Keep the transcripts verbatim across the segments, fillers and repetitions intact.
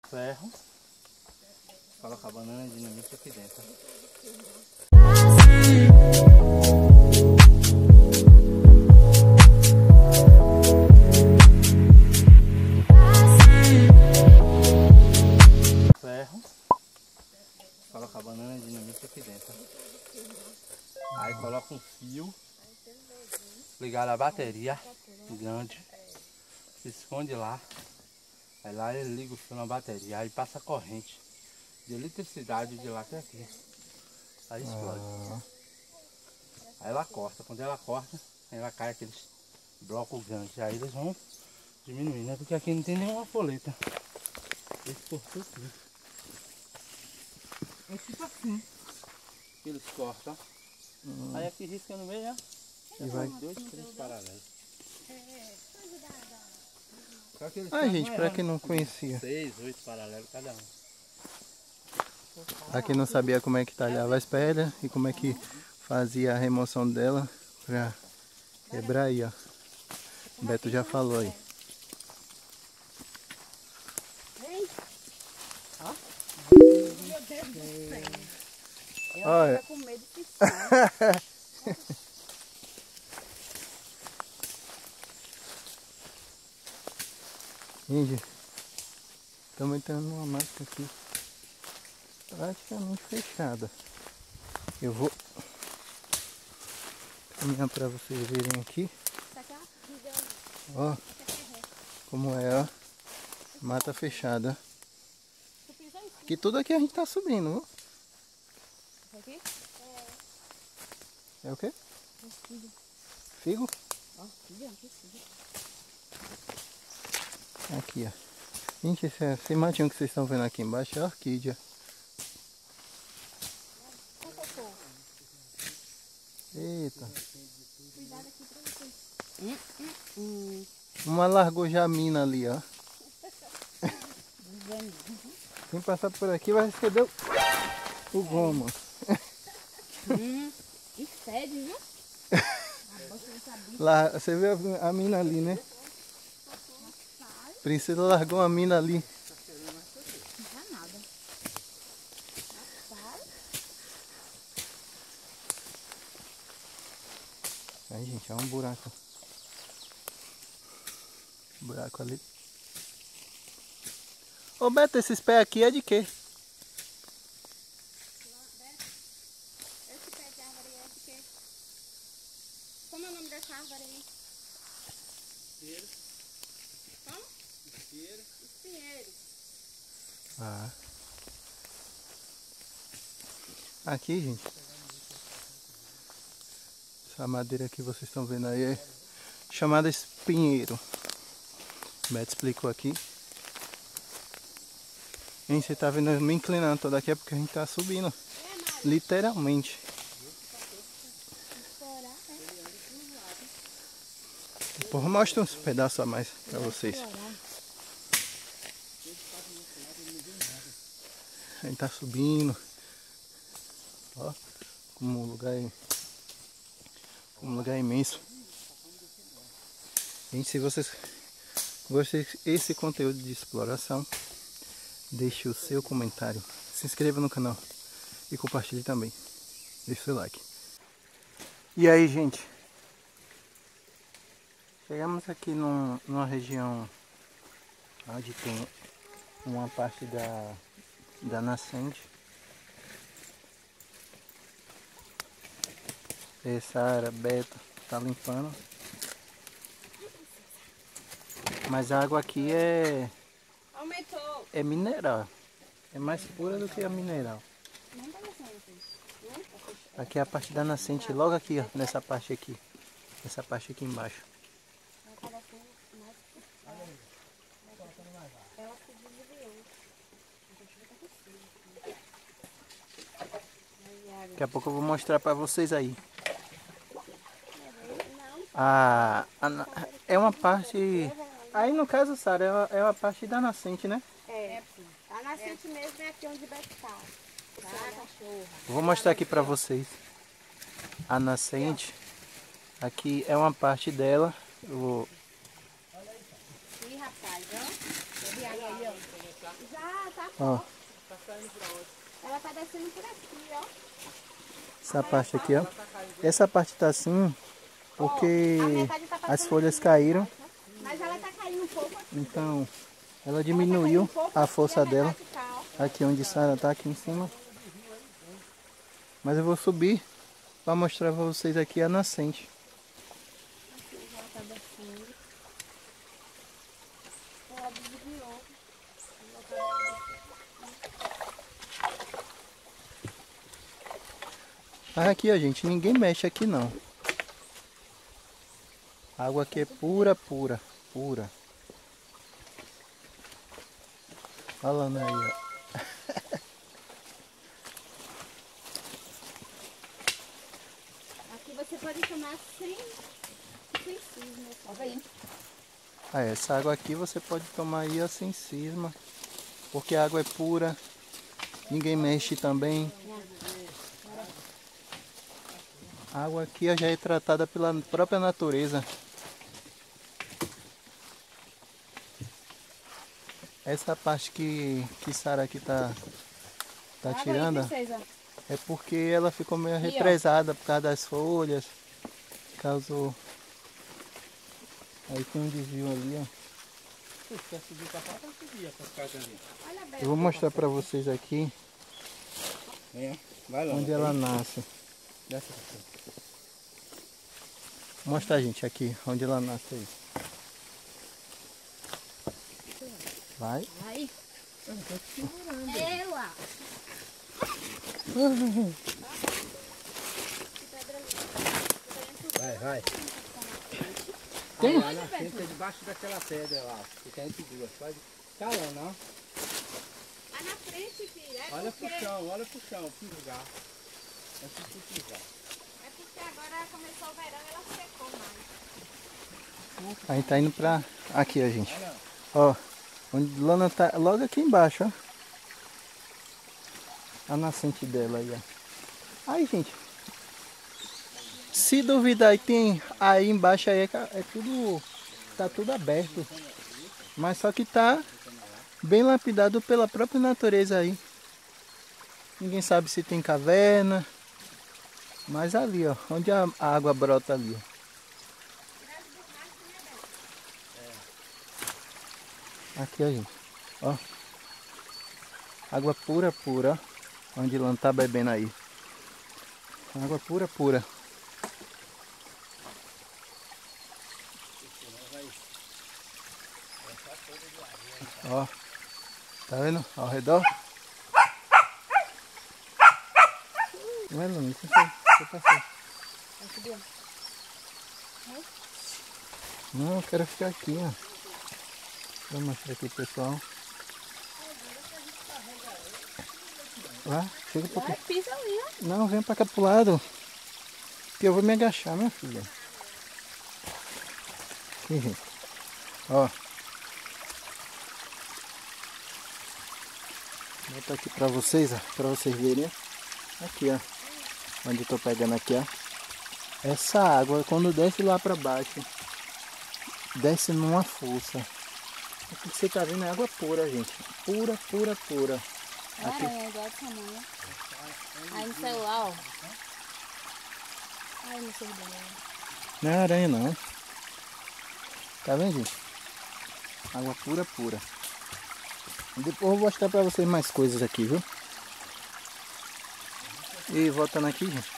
Ferro. Coloca a banana de dinamite aqui dentro. Ferro. Coloca a banana de dinamite aqui dentro. Aí coloca um fio. Ligar a bateria grande. Se esconde lá. Aí lá ele liga o fio na bateria. Aí passa a corrente de eletricidade de lá até aqui. Aí explode. Ah. Aí ela corta. Quando ela corta, ela cai aqueles blocos grandes. Aí eles vão diminuindo, né? Porque aqui não tem nenhuma foleta. Esse cortou tudo. É tipo assim. Eles cortam. Hum. Aí aqui risca no meio, ó. E vai dois, três paralelos. Ah, gente, pra quem não conhecia. Seis, oito paralelos cada um. Pra quem não sabia como é que talhava as pedras e como é que fazia a remoção dela pra quebrar aí, ó. O Beto já falou aí. Olha. Com medo de gente, estamos entrando numa máquina aqui praticamente fechada. Eu vou caminhar para vocês verem aqui. Ó, como é, ó. Mata fechada. Aqui tudo aqui a gente tá subindo, viu? Aqui? É o quê? Figo. Figo? Ó, figo. Aqui, ó. Gente, esse, esse matinho que vocês estão vendo aqui embaixo é orquídea. Eita. Cuidado aqui pra vocês. Hum, hum, hum. Uma largojamina ali, ó. Quem passar por aqui vai receber o, o gomo. Hum, e fede, viu? Lá, você vê a, a mina ali, né? Princesa largou uma mina ali. Não dá nada. Aí, gente, olha um buraco. Um buraco ali. Ô Beto, esses pés aqui é de quê? Esse pé de árvore é de quê? Como é o nome dessa árvore aí? Espinheiro. Como? Espinheiro. Espinheiro. Ah. Aqui, gente. Essa madeira que vocês estão vendo aí é chamada espinheiro. O Beto explicou aqui. Gente, você tá vendo eu me inclinando toda aqui é porque a gente tá subindo. Literalmente. Depois eu mostro uns pedaços a mais pra vocês. A gente tá subindo. Ó, como um lugar, como um lugar imenso. Gente, se vocês gostam desse conteúdo de exploração, deixe o seu comentário, se inscreva no canal e compartilhe também. Deixe o seu like. E aí, gente? Chegamos aqui num, numa região onde tem uma parte da, da nascente. Essa área, Beto tá limpando. Mas a água aqui é... Aumentou. É mineral. É mais pura do que a mineral. Aqui é a parte da nascente, logo aqui, ó, nessa parte aqui. Essa parte aqui embaixo. Daqui a pouco eu vou mostrar pra vocês aí. A, a, é uma parte... Aí no caso, Sara, é uma, é uma parte da nascente, né? É, a nascente mesmo é aqui onde vai estar. Tá, cachorro? Vou mostrar aqui pra vocês. A nascente. Aqui é uma parte dela. Eu vou... Ih, rapaz, ó. de água aí, ó. Já tá Ó, forte. Ela tá descendo por aqui, ó. essa parte aqui, ó. Essa parte tá assim porque A metade tá passando as folhas aqui caíram. embaixo, ó. Mas ela tá caindo um pouco aqui. Então ela Ela tá caindo diminuiu um pouco a aqui, força dela. metade tá, ó. Aqui onde Sara tá, aqui em cima. Mas eu vou subir para mostrar para vocês aqui a nascente. Aqui, ela tá descendo. Ela desviou. Mas aqui, ó, gente, ninguém mexe aqui não. A água aqui é pura, pura, pura. Falando aí, ó. Aqui você pode tomar sem, sem cisma. Olha aí. Ah, essa água aqui você pode tomar aí ó, sem cisma. Porque a água é pura. Ninguém mexe também. A água aqui ó, já é tratada pela própria natureza. Essa parte que, que Sara aqui tá, tá Água tirando aí, princesa. é porque ela ficou meio Aqui, ó. represada por causa das folhas. Causou. Aí tem um desvio ali, ó. Olha bem. Eu vou mostrar pra vocês aqui Vai lá. onde ela nasce. Mostra a gente aqui onde ela nasce aí. Vai. Aí. Ela. Vai, vai. Tem? Aí, a nascente é debaixo daquela pedra lá. Fica entre duas. Pode. Calma, não. Lá na frente, filha. É Olha porque, pro chão, olha pro chão, pro lugar. Antes de pisar. é porque agora começou o verão e ela secou mais. A gente tá indo pra. Aqui, ó, gente. Ó. Onde Lana tá. Logo aqui embaixo, ó. A nascente dela aí, ó. Aí, gente. Se duvidar, aí tem. Aí embaixo aí é, ca- é tudo. Tá tudo aberto. Mas só que tá bem lapidado pela própria natureza aí. Ninguém sabe se tem caverna. Mas ali, ó. Onde a a água brota ali, ó. Aqui, ó, gente. Ó. Água pura, pura. Ó. Onde Lana tá bebendo aí. Água pura, pura. Ó. Tá vendo? Ao redor. Não é, Lana? Isso foi. Você passou. Vai subir, ó. Não, eu quero ficar aqui, ó. Vou mostrar aqui pro pessoal. Lá, chega um pouquinho. Vai, pisa ali, ó. Não, vem pra cá pro lado. Que eu vou me agachar, minha filha. Aqui, gente. Ó. Vou botar aqui pra vocês, ó. Pra vocês verem. Ó. Aqui, ó. Onde eu tô pegando aqui, ó. Essa água, quando desce lá pra baixo, desce numa força. O que você tá vendo é água pura, gente. Pura, pura, pura. Aqui. Aranha, igual de tamanho. Aí no celular, ó. Ai, não sei bem. Não é aranha, não. Tá vendo, gente? Água pura, pura. Depois eu vou mostrar pra vocês mais coisas aqui, viu? E voltando aqui, gente.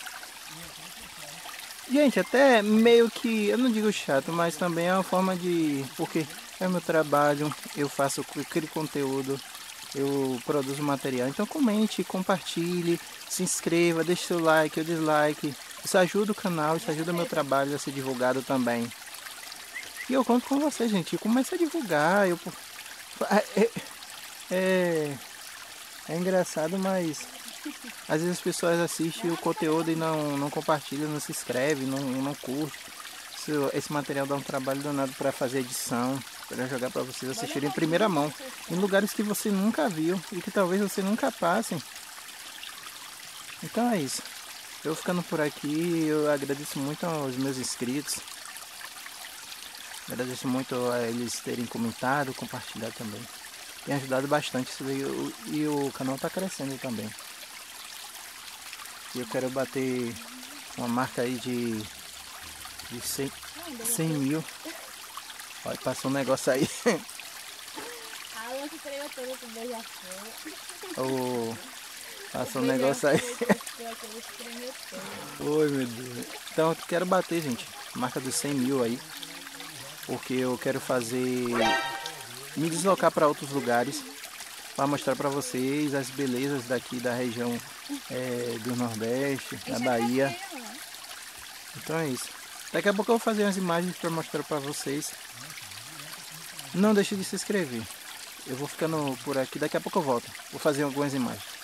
Gente, até meio que, eu não digo chato, mas também é uma forma de... Porque é meu trabalho, eu faço, eu crio conteúdo, eu produzo material. Então comente, compartilhe, se inscreva, deixe seu like ou dislike. Isso ajuda o canal, isso ajuda o meu trabalho a ser divulgado também. E eu conto com vocês, gente. Comece a divulgar. Eu... É, é, é engraçado, mas às vezes as pessoas assistem o conteúdo e não, não compartilham, não se inscrevem, não, não curtem. Isso, esse material dá um trabalho danado para fazer edição, para jogar para vocês assistirem em primeira mão, em lugares que você nunca viu e que talvez você nunca passe. Então é isso. Eu ficando por aqui, eu agradeço muito aos meus inscritos. Agradeço muito a eles terem comentado, compartilhado também. Tem ajudado bastante isso daí, e o canal está crescendo também. E eu quero bater uma marca aí de, de cem mil. Olha, passou um negócio aí. Alan se tremeu todo com beija-flor. Oh, passou um negócio aí. Oi, meu Deus. Então eu quero bater, gente, marca dos cem mil aí. Porque eu quero fazer, me deslocar para outros lugares para mostrar para vocês as belezas daqui da região é, do Nordeste, da Bahia. Então é isso. Daqui a pouco eu vou fazer umas imagens para mostrar para vocês. Não deixe de se inscrever. Eu vou ficando por aqui, daqui a pouco eu volto. Vou fazer algumas imagens.